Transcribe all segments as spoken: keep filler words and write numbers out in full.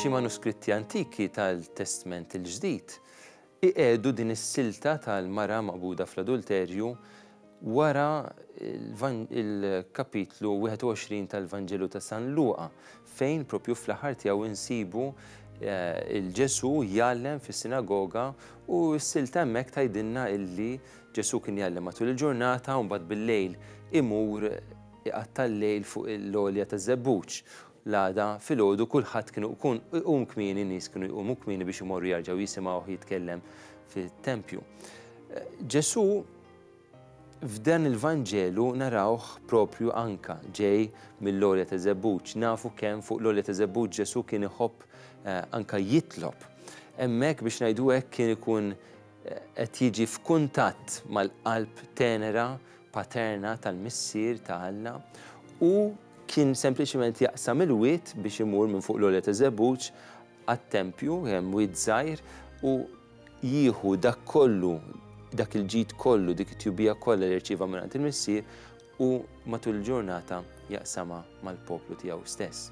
xi manuskritti antiki tal-Testament il-Ġdid iqiegħdu din is-silta tal-mara maqbuda fl-adulterju wara il-kapitlu wieħed u għoxrin tal-Vanġelu ta' San Luqa fejn propju fl-aħħar tiegħu insibu il-Ġesu jgħallem fis-sinagoga u s-silta hemmhekk tgħidilna illi Ġesu kien jgħallem matul il-ġurnata u mbagħad bil-lejl imur iqatta' l-lejl fuq l-għolja taż-żebbuġ. L-għada filgħodu kulħadd kienu iqum kmieni, nies kienu jqumu kmieni biex imorru jerġgħu jisimgħuh jitkellem fit-tempju. Ġesu f'dan il-Vanġelu narawh propju anka ġej mill-għolja ta' żebbuġ. Nafu kemm fuq l-għolja ta' żebbuġ Ġesu kien iħobb anka jitlob. Hemmhekk biex ngħidu hekk kien ikun qed jiġi f'kuntatt mal-qalb tenera paterna tal-missier ta' Alla u kien sempliċement jaqsam il-wied biex imur minn fuq l-għolja ta' żebbuġ għat-tempju, hemm wied żgħir, u jieħu dak kollu, dak il-ġid kollu, dik it-tjubija kollha li rċieva mingħand il-missier u matul il-ġurnata jaqsamha mal-poplu tiegħu stess.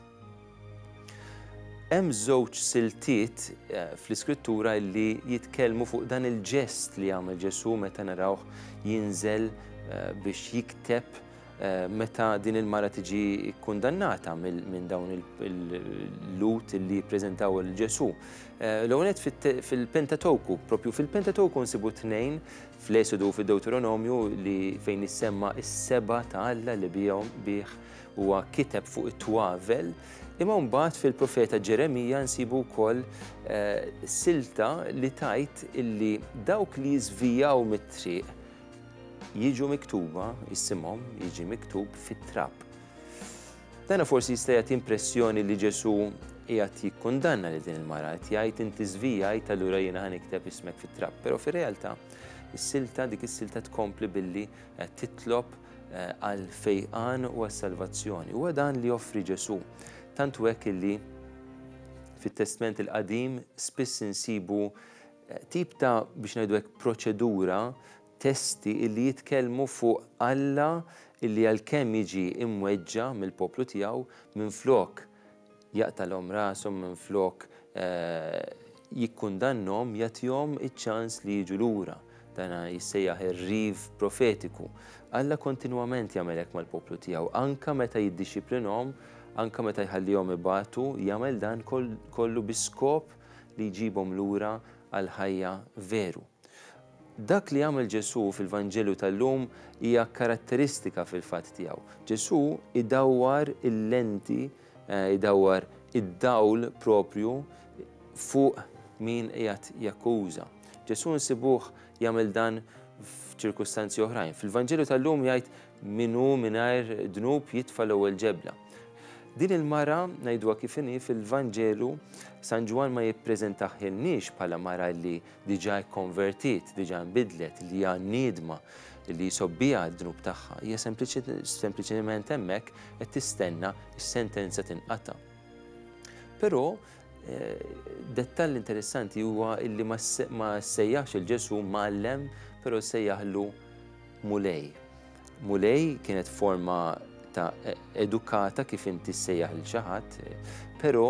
Hemm żewġ siltiet fl-Iskrittura li jitkellmu fuq dan il-ġest li jagħmel Ġesu meta narawh jinżel biex jikteb meta din il-mara tiġi kkundannata minn dawn il-lut li jippreżentaw il-Ġesu. L-ewwel fil-Pentatowku, propju fil-Pentatowku nsibu tnejn fl-Esodu u fid-Deuteronomju li fejn issemma s-seba' ta' Alla li bih huwa kiteb fuq it-twavel, imma mbagħad fil-profeta Ġeremija nsibu wkoll silta li tgħid illi dawk li jiżvijaw mit-triq jiġu miktuba, issimhom jiġi miktub fit-trapp. Dana forsi jista' jagħti impressjoni li Ġesu qiegħed jikkundanna lil din il-mara, qed jgħid inti żvijajt allura jiena ħanikteb ismek fit-trapp, però fir-realtà is-silta dik is-silta tkompli billi titlob għal fejqan u għas-salvazzjoni. Huwa dan li joffri Ġesu. Tantu hekk illi fit-Testament il-Qadim spiss insibu tip ta' biex ngħidu hekk proċedura testi illi jitkellmu fuq Alla illi għalkemm jiġi imweġġa mill-poplu tiegħu minflok jaqtalhom rashom, minflok jikkundannhom jagħtihom iċ-ċans li jiġu lura. Dan jissejjaħ ir-riv profetiku. Alla kontinwament jagħmel hekk mal-poplu tiegħu, anke meta jiddixxiplinhom, anke meta jħallihom ibatu, jagħmel dan kollu bi-skop li jġibhom lura għal ħajja veru. Dak li jagħmel Ġesu fil-Vanġelu tal-lum hija karatteristika fil-fatt tiegħu. Ġesu idawwar il-lenti, idawwar id-dawl propju fuq min qiegħed jakkuża. Ġesu nsibuh jagħmel dan f'ċirkustanzi oħrajn. Fil-Vanġelu tal-lum jgħid min hu mingħajr dnub jitfa' l-ewwel ġebla. Din il-mara ngħiduha kif inhi fil-Vanġelu San Ġwan ma jippreżentaħilniex bħala mara li diġà kkonvertit, diġà nbidlet, li hija niedma li jsobbiha d-dnub tagħha. Hija sempliċement hemmhekk qed tistenna s-sentenza tinqata'. Però dettall interessanti huwa li ma ssejjaħx il-Ġesu Mgħallem, però sejjaħlu Mulej. Mulej kienet forma ta' edukata kif inti ssejjaħ lil xi ħadd, però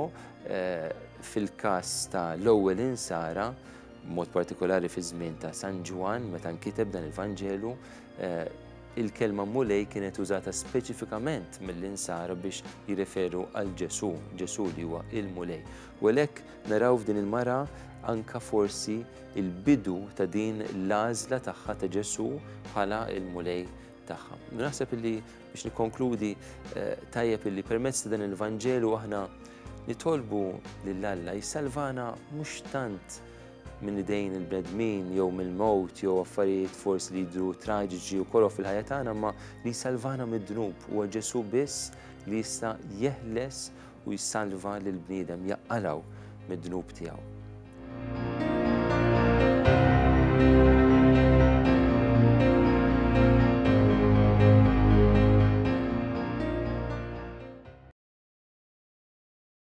fil-każ ta' l-ewwel insara, b'mod partikolari fi żmien ta' San Ġwan meta nkiteb dan il-Vanġelu, il-kelma Mulej kienet użata speċifikament mill-insara biex jirreferu għal Ġesu, Ġesu li huwa il-Mulej. U għalhekk naraw f'din il-mara anke forsi il-bidu ta' din l-għażla tagħha ta' Ġesu bħala il-Mulej tagħha. Naħseb illi biex nikkonkludi tajjeb illi permezz ta' dan il-Vanġelu aħna nitolbu lil Alla jissalvana mhux tant minn idejn il-bnedmin jew mill-mowt jew affarijiet forsi li jidhru traġiċi wkoll fil-ħajja tagħna, ma li jsalvana mid-dnub. Huwa Ġesu biss li jista' jeħles u jissalva lil bniedem jaqalgħu mid-dnub tiegħu.